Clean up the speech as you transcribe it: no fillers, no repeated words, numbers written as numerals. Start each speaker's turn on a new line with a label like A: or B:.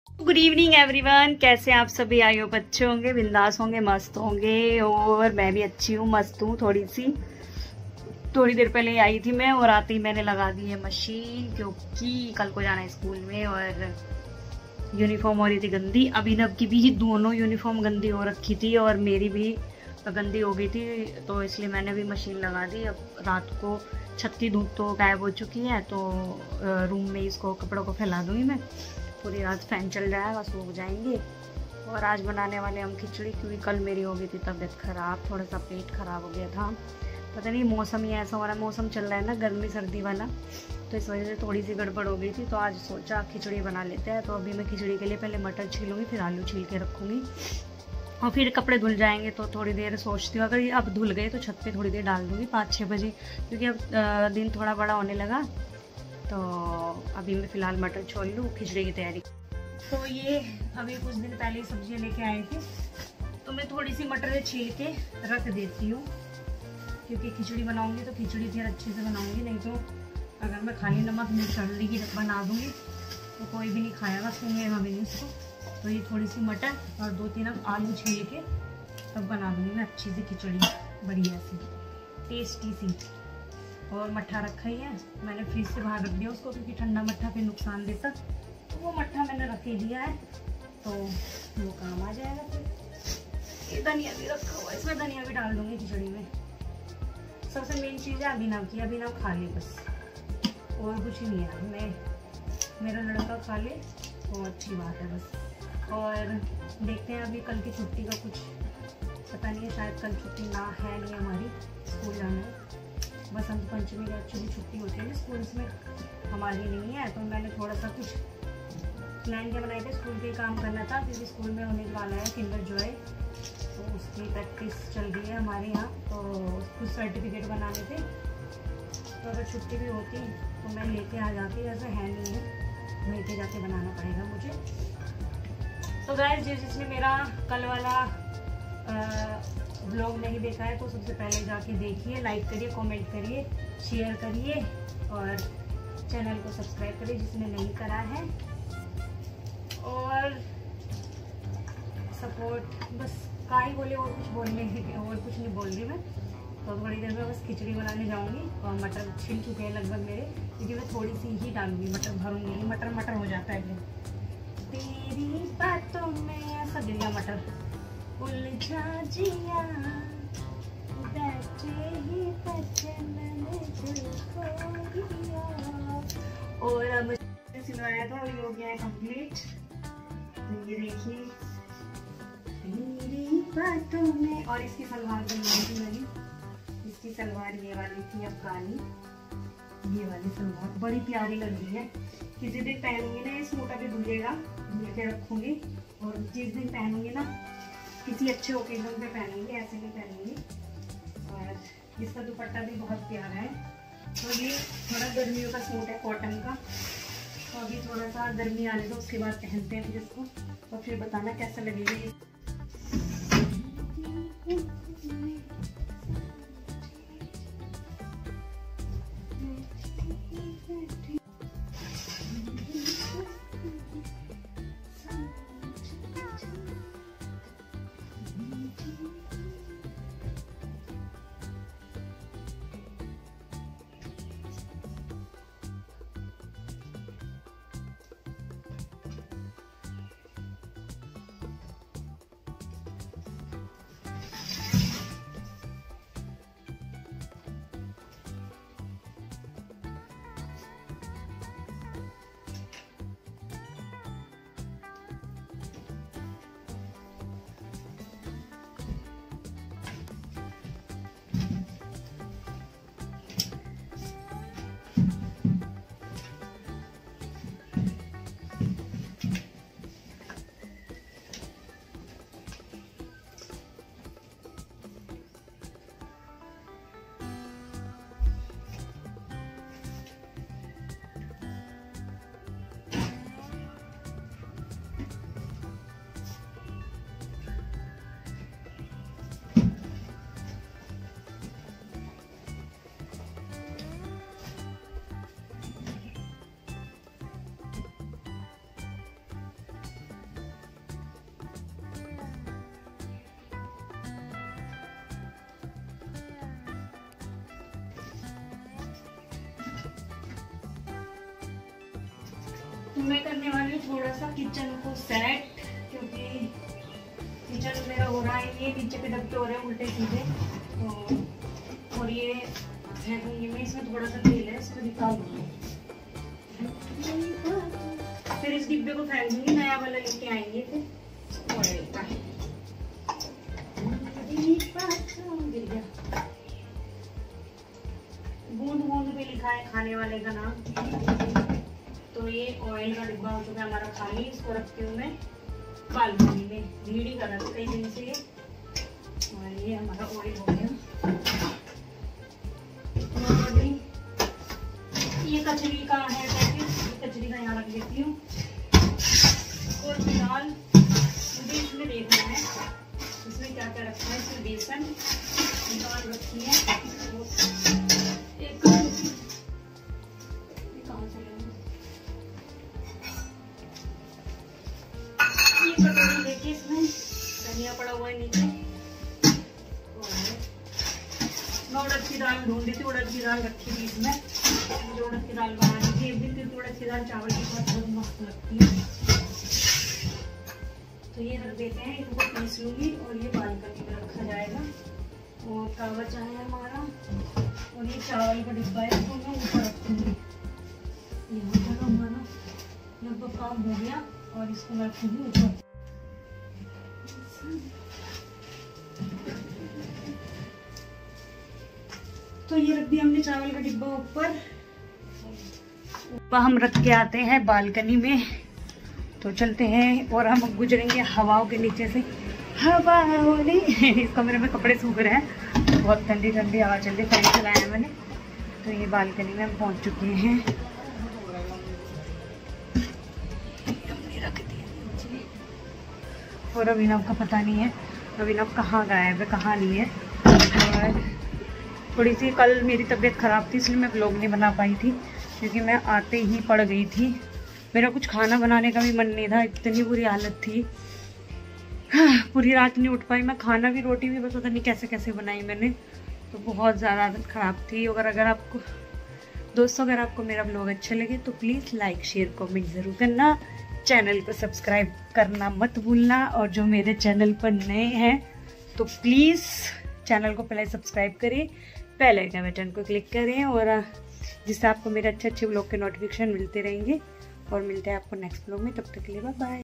A: Good evening everyone, कैसे आप सभी? आई होप अच्छे होंगे, बिंदास होंगे, मस्त होंगे। और मैं भी अच्छी हूँ, मस्त हूँ। थोड़ी देर पहले आई थी मैं, और आते ही मैंने लगा दी है मशीन, क्योंकि कल को जाना है स्कूल में। और यूनिफॉर्म हो रही थी गंदी। अभिनव की भी दोनों यूनिफॉर्म गंदी हो रखी थी और मेरी भी गंदी हो गई थी, तो इसलिए मैंने भी मशीन लगा दी। अब रात को छत की धूप तो गायब हो चुकी है, तो रूम में इसको कपड़ों को फैला दूंगी मैं। पूरी रात फैन चल जाएगा, सो जाएंगे। और आज बनाने वाले हम खिचड़ी, क्योंकि कल मेरी हो गई थी तबीयत ख़राब, थोड़ा सा पेट खराब हो गया था। पता नहीं मौसम ही ऐसा हो रहा है, मौसम चल रहा है ना गर्मी सर्दी वाला, तो इस वजह से थोड़ी सी गड़बड़ हो गई थी। तो आज सोचा खिचड़ी बना लेते हैं। तो अभी मैं खिचड़ी के लिए पहले मटर छीलूँगी, फिर आलू छील के रखूँगी, और फिर कपड़े धुल जाएंगे। तो थोड़ी देर सोचती हूँ, अगर ये अब धुल गए तो छत पे थोड़ी देर डाल दूँगी 5-6 बजे, क्योंकि अब दिन थोड़ा बड़ा होने लगा। तो अभी मैं फ़िलहाल मटर छोल लूँ, खिचड़ी की तैयारी। तो ये अभी कुछ दिन पहले ही सब्जियाँ लेके आए थे, तो मैं थोड़ी सी मटर छील के रख देती हूँ, क्योंकि खिचड़ी बनाऊँगी तो खिचड़ी फिर अच्छे से बनाऊँगी। नहीं तो अगर मैं खाली नमक मिर्च हल्दी की बना दूँगी तो कोई भी नहीं खाएगा, सुनेगा भी नहीं इसको। तो ये थोड़ी सी मटर और 2-3 आलू छील के तब बना दूँगी मैं अच्छी सी खिचड़ी, बढ़िया सी टेस्टी सी। और मट्ठा रखा ही है मैंने, फ्रिज से बाहर रख दिया उसको, क्योंकि ठंडा मट्ठा फिर नुकसान देता। तो वो मट्ठा मैंने रख ही दिया है, तो वो काम आ जाएगा। फिर ये धनिया भी रखा हुआ है, इसमें धनिया भी डाल दूँगी खिचड़ी में। सबसे मेन चीज़ है अभिनव की, अभिनव खा ले बस, और कुछ ही नहीं है। मैं मेरा लड़का खा ले तो अच्छी बात है बस। और देखते हैं, अभी कल की छुट्टी का कुछ पता नहीं है, शायद कल छुट्टी ना है नहीं हमारी, स्कूल जाना है। बसंत पंचमी की एक्चुअली छुट्टी होती है ना स्कूल्स में, हमारी नहीं है। तो मैंने थोड़ा सा कुछ प्लान क्या बनाए थे, स्कूल के काम करना था, क्योंकि स्कूल में होने वाला है किंडर जॉय, तो उसकी प्रैक्टिस चल रही है हमारे यहाँ। तो कुछ सर्टिफिकेट बनाने थे, तो अगर छुट्टी भी होती तो मैं लेके आ जाती, ऐसा है नहीं है, लेके जाके बनाना पड़ेगा मुझे। तो गाइस, जिसने मेरा कल वाला ब्लॉग नहीं देखा है तो सबसे पहले जाके देखिए, लाइक करिए, कमेंट करिए, शेयर करिए, और चैनल को सब्सक्राइब करिए जिसने नहीं करा है। और सपोर्ट बस का ही बोले, और कुछ बोलने और कुछ नहीं बोल रही मैं। तो थोड़ी देर में बस खिचड़ी बनाने जाऊंगी, और मटर छिल चुके हैं लगभग मेरे, क्योंकि मैं थोड़ी सी ही डालूंगी, मटर भरूंगी, मटर हो जाता है फिर। तेरी बातों में सब दिया मटर उलझा जिया, बैठे ही बैठे मैंने दिल खो दिया। और अब सिलवाया था, ये हो गया है कंप्लीट। तो ये देखिए, तेरी बातों में। और इसकी सलवार बनवाई थी मैंने, इसकी सलवार ये वाली थी अफगानी, ये वाली सलवार बड़ी प्यारी लग रही है। किसी दिन पहनूंगी ना, ये सूट अभी धुलेगा, धुल के रखूंगी, और जिस दिन पहनूंगी ना किसी अच्छे ओकेजन पे पहनूंगी, ऐसे नहीं पहनूंगी। और इसका दुपट्टा भी बहुत प्यारा है। तो ये थोड़ा गर्मियों का सूट है, कॉटन का। तो अभी थोड़ा सा गर्मी आने दो, उसके बाद पहनते हैं फिर इसको, और फिर बताना कैसा लगेगा। तो मैं करने वाली हूँ थोड़ा सा किचन को सेट, क्योंकि किचन मेरा हो रहा है, ये नीचे के डब्बे हो रहे हैं उल्टे सीधे, और ये फेंकूंगी मैं। इसमें थोड़ा सा तेल है, इसको निकाल दूंगी, फिर इस डिब्बे को फेंक दूंगी, नया वाला लेके आएंगे फिर ऑयल का। बूंद बूंद पे लिखा है खाने वाले का नाम। तो ये ऑयल का डिब्बा हो चुका है हमारा खाली। इसको रखती हूँ मैं बालकनी में, भीड़ ही कर रहा था कई दिन से ये। और ये हमारा ऑयल हो गया। ये कचरी का है पैकेट, कचरी का यहाँ रख देती हूँ। और फिलहाल मुझे इसमें देखना है इसमें क्या क्या रखना है। इसमें बेसन दाल रखी है, एक ये कटोरी लेके इसमें धनिया पड़ा हुआ है नीचे। मैं उड़द की दाल ढूंढ रही थी, उड़द की दाल रखी थी इसमें, मुझे उड़द की दाल बनानी थी। एक दिन फिर उड़द की दाल चावल के साथ बहुत मस्त लगती है। तो ये रख देते हैं, इसको पीस लूंगी और ये बालकनी में रखा जाएगा। और कागज है हमारा, और ये चावल का डिब्बा है, इसको मैं ऊपर रखूंगी। यहाँ पर हमारा लगभग काम हो गया और इसको मैं रखूंगी ऊपर। तो ये रख दिया हमने चावल का डिब्बा ऊपर। हम रख के आते हैं बालकनी में। तो चलते हैं और हम गुजरेंगे हवाओं के नीचे से। हवा वाली इस कमरे में कपड़े सूख रहे हैं, बहुत ठंडी ठंडी हवा चल रही, फैन चलाया है मैंने। तो ये बालकनी में हम पहुंच चुके हैं। रख दिया और अभिनव का पता नहीं है, अभिनव कहाँ गायब है कहाँ नहीं है। और थोड़ी सी कल मेरी तबीयत ख़राब थी, इसलिए मैं व्लॉग नहीं बना पाई थी, क्योंकि मैं आते ही पड़ गई थी। मेरा कुछ खाना बनाने का भी मन नहीं था, इतनी बुरी हालत थी। पूरी रात नहीं उठ पाई मैं, खाना भी रोटी भी बस पता नहीं कैसे कैसे बनाई मैंने। तो बहुत ज़्यादा हालत ख़राब थी। अगर आपको दोस्तों अगर आपको मेरा व्लॉग अच्छा लगे तो प्लीज़ लाइक शेयर कमेंट ज़रूर करना, चैनल को सब्सक्राइब करना मत भूलना। और जो मेरे चैनल पर नए हैं तो प्लीज़ चैनल को पहले सब्सक्राइब करें, बेल आइकन बटन को क्लिक करें, और जिससे आपको मेरे अच्छे अच्छे व्लॉग के नोटिफिकेशन मिलते रहेंगे। और मिलते हैं आपको नेक्स्ट व्लॉग में, तब तक के लिए बाय बाय।